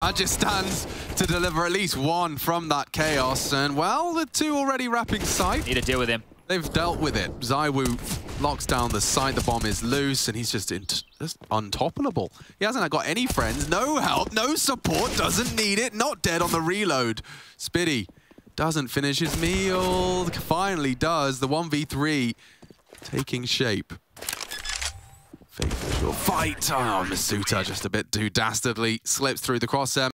Just stands to deliver at least one from that chaos. And, well, the two already wrapping sight. Need to deal with him. They've dealt with it. Zywoo locks down the site. The bomb is loose, and he's just untoppable. He hasn't got any friends, no help, no support, doesn't need it, not dead on the reload. Spitty doesn't finish his meal. Finally does. The 1v3 taking shape. Fake visual fight. Oh, Masuta just a bit too dastardly. Slips through the crosshair.